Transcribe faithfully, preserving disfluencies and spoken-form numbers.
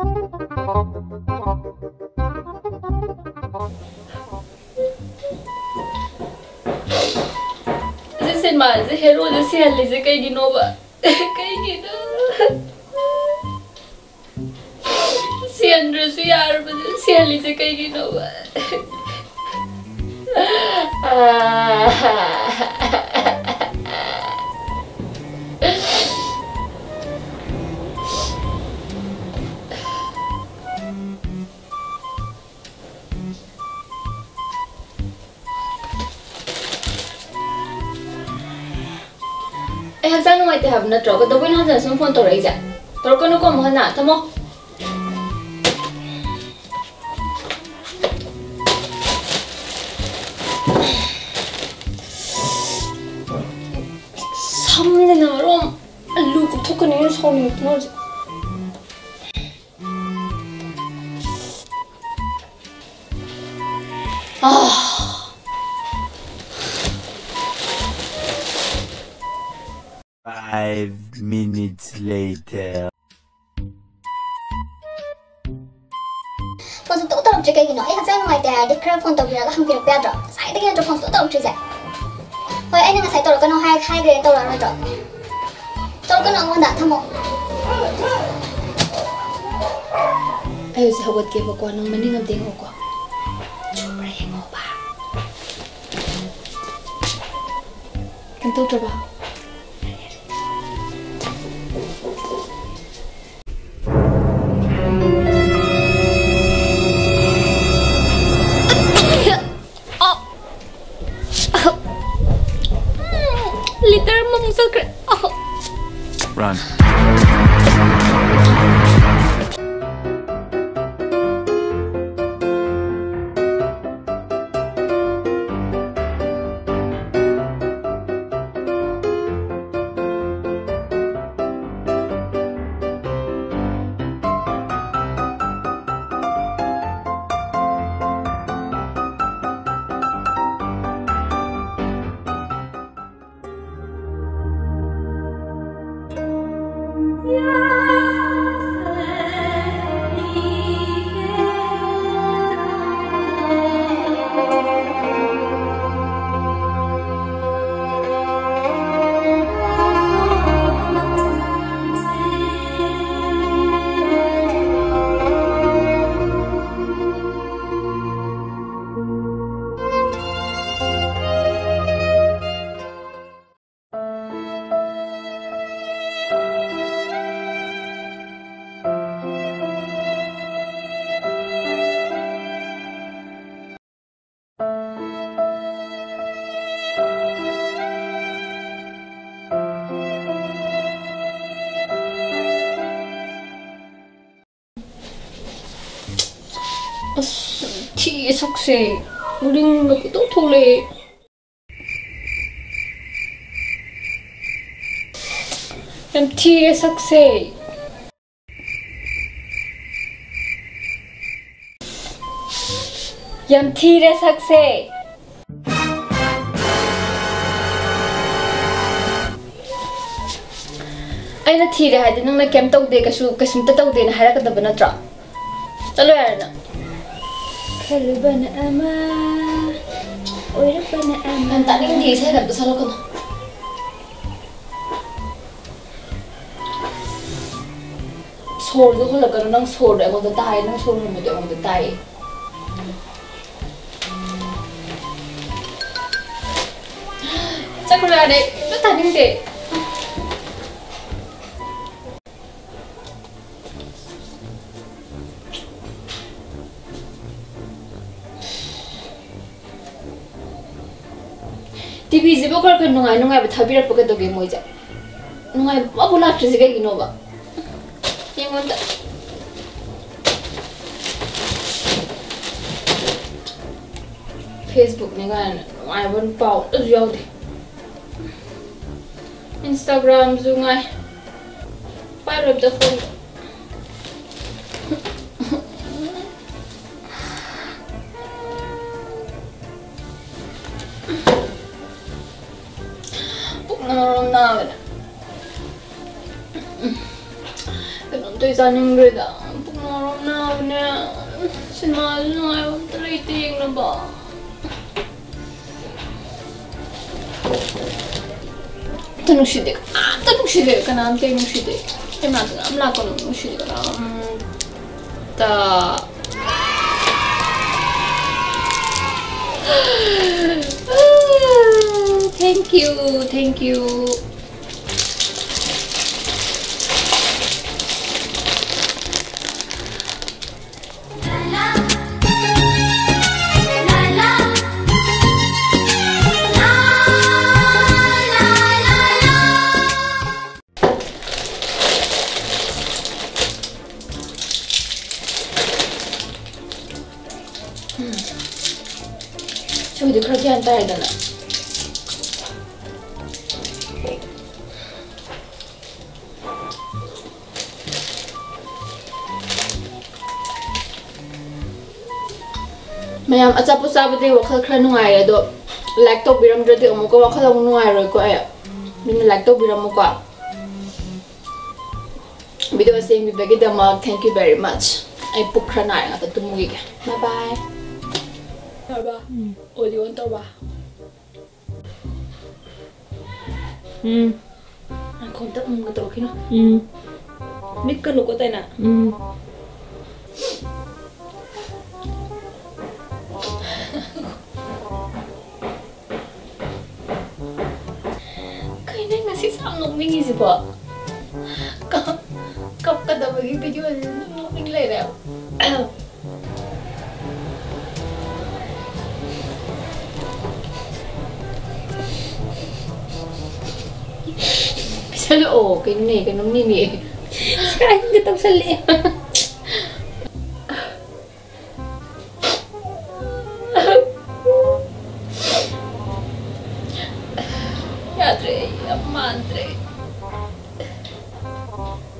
This man, the hero, the seal is a kaygin over. Kaygin. See, Andrew, see, but the seal is a kaygin over. I have done what they have not dropped, the wind has some fun to raise it. Torcono come on that, Tomo. Something in the room. A look of token in his home knows. Ah. Five minutes later. Phone tụi tao chơi cái gì nữa? Em thấy ngoài đời đi chơi phone tụi bây giờ không kịp bây giờ. Sai đấy cái phone tụi tao chơi gì? Thôi anh em sai tụi cái nó hai hai cái tụi nó rồi. Tụi cái nó ngon đã tham mộ. Ayo sa hawat kay ko nang maning ang tingo ko. Chubra yung mo ba? Kanto trabaho. Literal mong sakit. Run. Chị sốc xì, 우리는 또 돌래. Em thiê sắc xì. Em thiê sắc xì. Ai na thiê hai din nang na kem tau de kasu kasum ta tau de na hara ka da bana tra. Chalo yaar na. Kalbana ama. Oi bana ama. Ang taning di sa kan pasalo ko. Sor do hola kan nang sor da mo da tai nang sor mo da mo da tai. Sakura de, no taning de. T V zibo kar kan nungai nungai ba thabirak pa ka doge moija. Nungai ba bula trisi ga gino ba. Yang wanda. Facebook ni kan nungai ban pau da yaw de. Instagram zungai. Pirate the phone. Namaram na Ganun tayo sa aning grade ah. Pag Sinema nungai amta leite yengnaba. Tanung shide. Ah, tanung shide kana ante nung shide. Emna tanga amla kono nung shide kana. Ta. Thank you, thank you. 저기도 그렇게 안 따야 되나? mayam achapu sabade wakhal khra nungai ado like to biram jodi amuka wakhal amu nungai roi ko ay min like to biram ko video same bi bagi dama thank you very much ai pukra na nga ta tumugi bye bye ba odi on to ba 음. 아 kontak mo to kino 음. nikka no ko tay na 음. kaya nga si Sam nung mingi si ba kap kap kada bagi video nung minglay raw Salo oh, kayo ni, kayo nung nini. Sakain ka tang sali. Yadre, amantre.